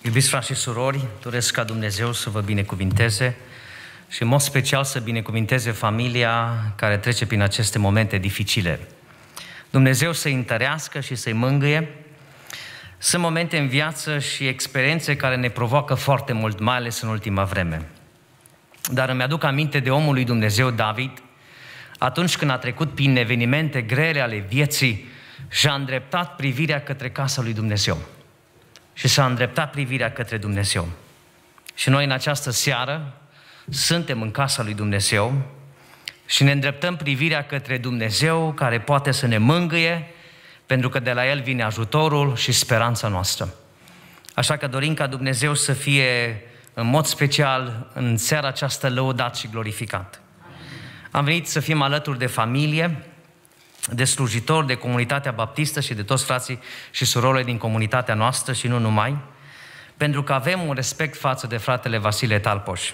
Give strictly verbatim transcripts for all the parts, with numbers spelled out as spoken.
Iubiți frați și surori, doresc ca Dumnezeu să vă binecuvinteze și în mod special să binecuvinteze familia care trece prin aceste momente dificile. Dumnezeu să-i întărească și să-i mângâie. Sunt momente în viață și experiențe care ne provoacă foarte mult, mai ales în ultima vreme. Dar îmi aduc aminte de omul lui Dumnezeu David, atunci când a trecut prin evenimente grele ale vieții și a îndreptat privirea către casa lui Dumnezeu. Și s-a îndreptat privirea către Dumnezeu. Și noi în această seară suntem în casa lui Dumnezeu și ne îndreptăm privirea către Dumnezeu care poate să ne mângâie, pentru că de la El vine ajutorul și speranța noastră. Așa că dorim ca Dumnezeu să fie în mod special în seara aceasta lăudat și glorificat. Am venit să fim alături de familie, de slujitori, de comunitatea baptistă și de toți frații și surorile din comunitatea noastră și nu numai, pentru că avem un respect față de fratele Vasile Talpoș.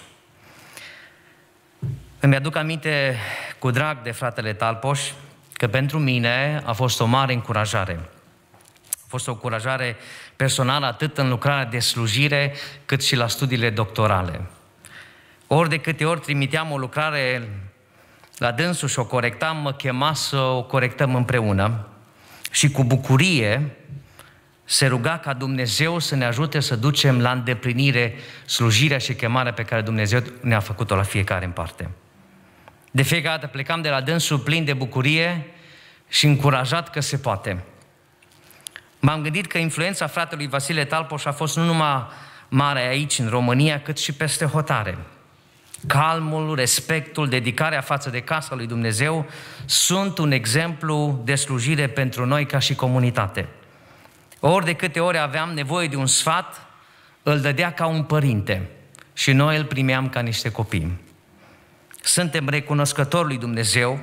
Îmi aduc aminte cu drag de fratele Talpoș că pentru mine a fost o mare încurajare. A fost o încurajare personală atât în lucrarea de slujire cât și la studiile doctorale. Ori de câte ori trimiteam o lucrare la dânsul și o corectam, mă chema să o corectăm împreună și cu bucurie se ruga ca Dumnezeu să ne ajute să ducem la îndeplinire slujirea și chemarea pe care Dumnezeu ne-a făcut-o la fiecare în parte. De fiecare dată plecam de la dânsul plin de bucurie și încurajat că se poate. M-am gândit că influența fratelui Vasile Talpoș a fost nu numai mare aici, în România, cât și peste hotare. Calmul, respectul, dedicarea față de casa lui Dumnezeu sunt un exemplu de slujire pentru noi ca și comunitate. Ori de câte ori aveam nevoie de un sfat, îl dădea ca un părinte și noi îl primeam ca niște copii. Suntem recunoscători lui Dumnezeu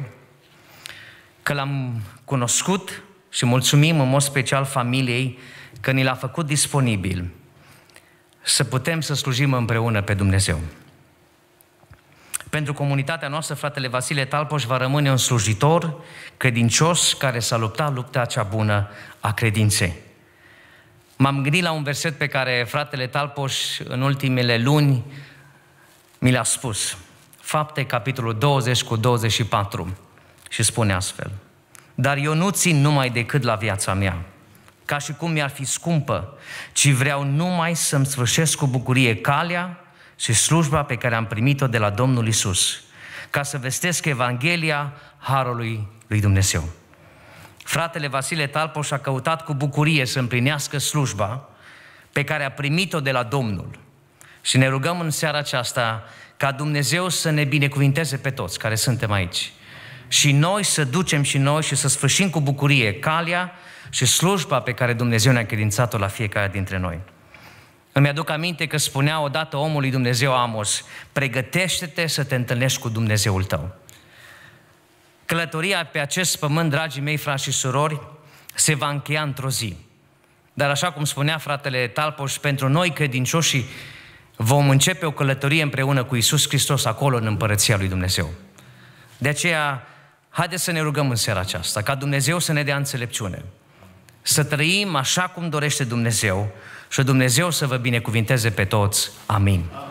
că l-am cunoscut și mulțumim în mod special familiei că ni l-a făcut disponibil să putem să slujim împreună pe Dumnezeu. Pentru comunitatea noastră, fratele Vasile Talpoș va rămâne un slujitor credincios care s-a luptat lupta cea bună a credinței. M-am gândit la un verset pe care fratele Talpoș în ultimele luni mi l-a spus. Fapte, capitolul douăzeci cu douăzeci și patru. Și spune astfel: dar eu nu țin numai decât la viața mea, ca și cum mi-ar fi scumpă, ci vreau numai să-mi sfârșesc cu bucurie calea și slujba pe care am primit-o de la Domnul Iisus, ca să vestesc Evanghelia Harului lui Dumnezeu. Fratele Vasile Talpoș a căutat cu bucurie să împlinească slujba pe care a primit-o de la Domnul. Și ne rugăm în seara aceasta ca Dumnezeu să ne binecuvinteze pe toți care suntem aici. Și noi să ducem și noi și să sfârșim cu bucurie calea și slujba pe care Dumnezeu ne-a credințat-o la fiecare dintre noi. Îmi aduc aminte că spunea odată omul lui Dumnezeu Amos: pregătește-te să te întâlnești cu Dumnezeul tău. Călătoria pe acest pământ, dragii mei frați și surori, se va încheia într-o zi. Dar așa cum spunea fratele Talpoș, pentru noi credincioși vom începe o călătorie împreună cu Iisus Hristos acolo în împărăția lui Dumnezeu. De aceea, haideți să ne rugăm în seara aceasta, ca Dumnezeu să ne dea înțelepciune, să trăim așa cum dorește Dumnezeu și Dumnezeu să vă binecuvinteze pe toți. Amin.